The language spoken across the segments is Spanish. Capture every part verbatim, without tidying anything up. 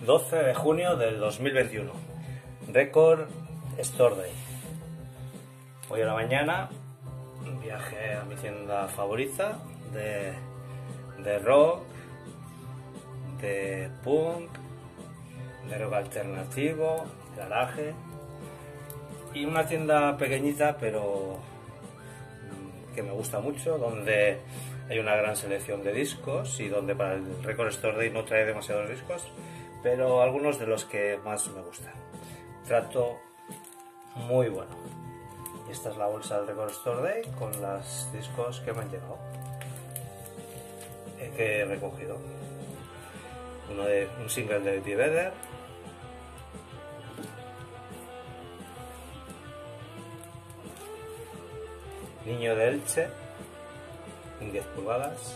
doce de junio del dos mil veintiuno. Record Store Day. Hoy a la mañana viajé a mi tienda favorita de, de rock, de punk, de rock alternativo, garaje, y una tienda pequeñita pero que me gusta mucho, donde hay una gran selección de discos y donde para el Record Store Day no trae demasiados discos, pero algunos de los que más me gustan. Trato muy bueno. Y esta es la bolsa del Record Store Day con los discos que me han llegado, eh, que he recogido. Uno de, un single de Eddie Vedder, Niño de Elche, en diez pulgadas,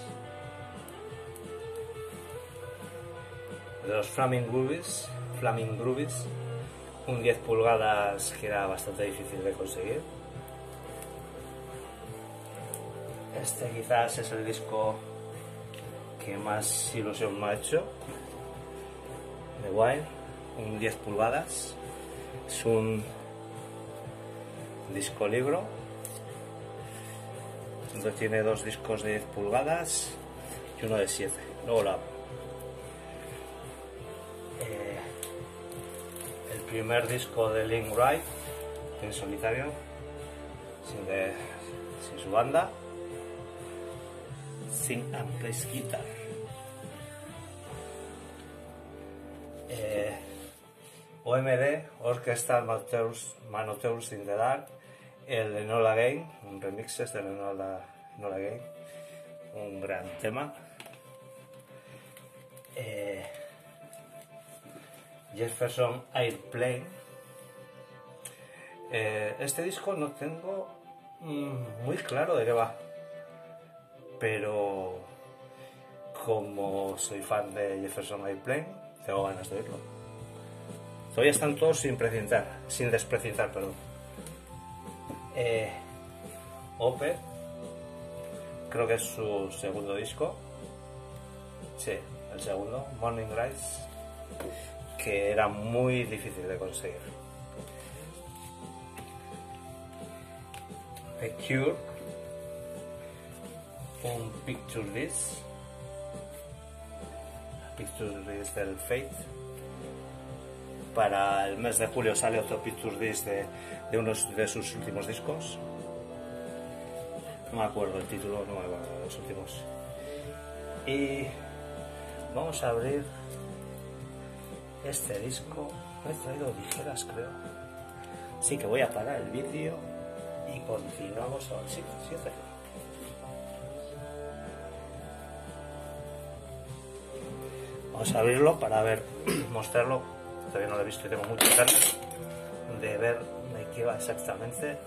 de los Flaming Groovies, Flaming Groovies, un diez pulgadas que era bastante difícil de conseguir. Este quizás es el disco que más ilusión me ha hecho, The Wire, un diez pulgadas, es un disco libro, donde tiene dos discos de diez pulgadas y uno de siete. Luego lo abro. Eh, el primer disco de Link Wright en solitario, sin, de, sin su banda, Sing and Plays Guitar. Eh, O M D, Orchestral Manotaurs in the Dark, el Enola Gay, un remixes del Enola, Enola Gay, un gran tema. Eh, Jefferson Airplane. Eh, este disco no tengo mm, muy claro de qué va, pero como soy fan de Jefferson Airplane, tengo ganas de oírlo. Todavía están todos sin precintar, sin desprecintar, perdón. Eh, Opeth, creo que es su segundo disco, sí, el segundo, Morning Rise, que era muy difícil de conseguir. The Cure, un Picture Disc, Picture Disc del Fate. Para el mes de julio sale otro Picture Disc de, de unos de sus últimos discos. No me acuerdo el título, no me acuerdo de los últimos. Y vamos a abrir este disco. Me he traído tijeras, creo. Así que voy a parar el vídeo y continuamos ahora. Sí, sí, sí. Vamos a abrirlo para ver, mostrarlo. Todavía no lo he visto y tengo muchas ganas de ver de qué va exactamente.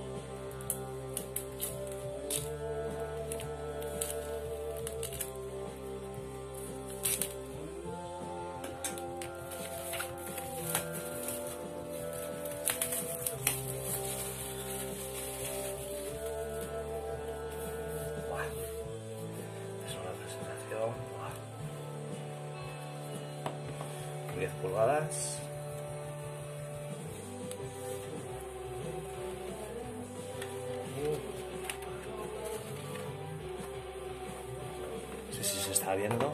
Buah. Es una presentación. Buah. diez pulgadas. No sé si se está viendo.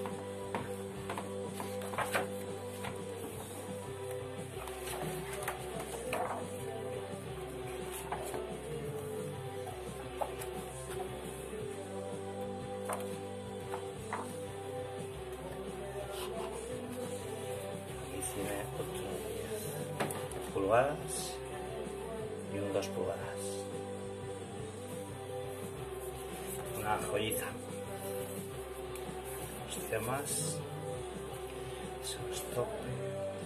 Tiene otro diez pulgadas y un dos pulgadas. Una joyita. Los temas son los topes.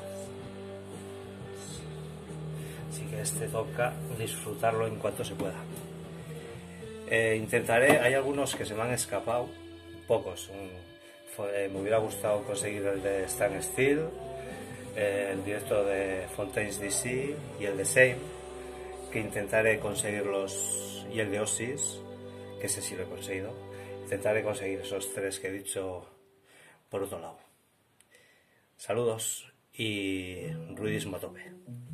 Así que este toca disfrutarlo en cuanto se pueda. Eh, intentaré, hay algunos que se me han escapado, pocos. Un, fue, me hubiera gustado conseguir el de Stan Steel, el directo de Fontaines D C y el de Same, que intentaré conseguirlos, y el de Oasis, que ese sí lo he conseguido. Intentaré conseguir esos tres que he dicho por otro lado. Saludos y ruidismo a tope.